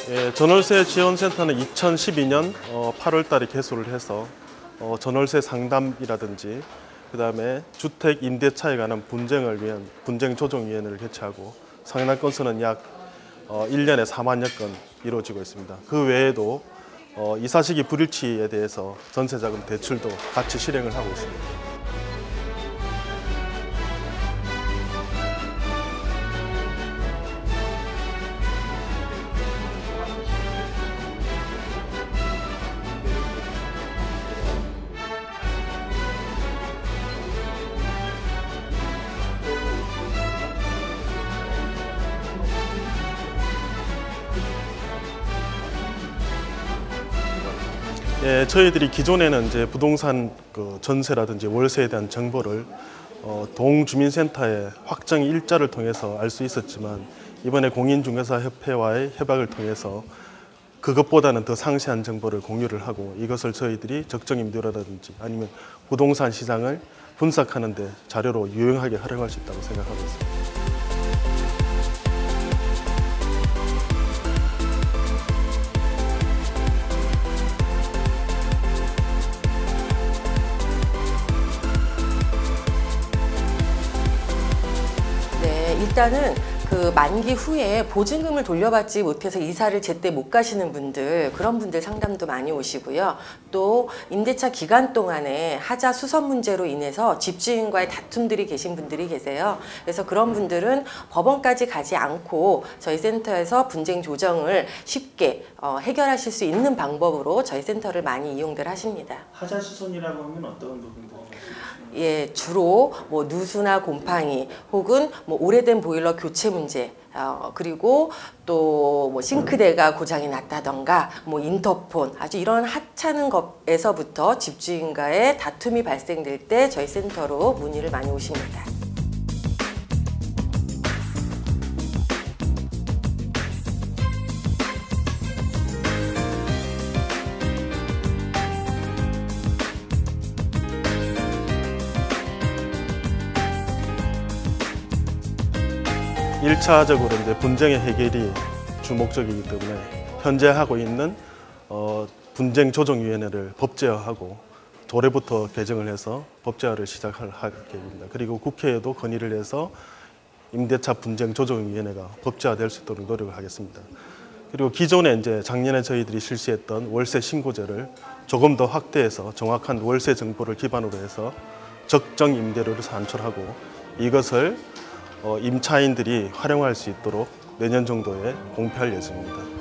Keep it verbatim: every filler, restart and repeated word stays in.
예, 전월세 지원센터는 이천십이 년 어, 팔월 달에 개소를 해서 어, 전월세 상담이라든지 그 다음에 주택 임대차에 관한 분쟁을 위한 분쟁조정위원회를 개최하고 상납 건수는 약 어, 일 년에 사만여 건 이루어지고 있습니다. 그 외에도 어, 이사시기 불일치에 대해서 전세자금 대출도 같이 실행을 하고 있습니다. 예, 저희들이 기존에는 이제 부동산 그 전세라든지 월세에 대한 정보를 어, 동주민센터의 확정 일자를 통해서 알 수 있었지만 이번에 공인중개사협회와의 협약을 통해서 그것보다는 더 상세한 정보를 공유를 하고 이것을 저희들이 적정임대료라든지 아니면 부동산 시장을 분석하는 데 자료로 유용하게 활용할 수 있다고 생각하고 있습니다. 일단은 그 만기 후에 보증금을 돌려받지 못해서 이사를 제때 못 가시는 분들, 그런 분들 상담도 많이 오시고요. 또 임대차 기간 동안에 하자 수선 문제로 인해서 집주인과의 다툼들이 계신 분들이 계세요. 그래서 그런 분들은 법원까지 가지 않고 저희 센터에서 분쟁 조정을 쉽게 어, 해결하실 수 있는 방법으로 저희 센터를 많이 이용들 하십니다. 하자 수선이라고 하면 어떤 부분들이? 예, 주로 뭐 누수나 곰팡이 혹은 뭐 오래된 보일러 교체 문제, 어, 그리고 또 뭐 싱크대가 고장이 났다던가 뭐 인터폰, 아주 이런 하찮은 것에서부터 집주인과의 다툼이 발생될 때 저희 센터로 문의를 많이 오십니다. 일차적으로 이제 분쟁의 해결이 주 목적이기 때문에 현재 하고 있는 어, 분쟁조정위원회를 법제화하고 올해부터 개정을 해서 법제화를 시작할 계획입니다. 그리고 국회에도 건의를 해서 임대차 분쟁조정위원회가 법제화될 수 있도록 노력을 하겠습니다. 그리고 기존에 이제 작년에 저희들이 실시했던 월세 신고제를 조금 더 확대해서 정확한 월세 정보를 기반으로 해서 적정 임대료를 산출하고 이것을 어, 임차인들이 활용할 수 있도록 내년 정도에 공표할 예정입니다.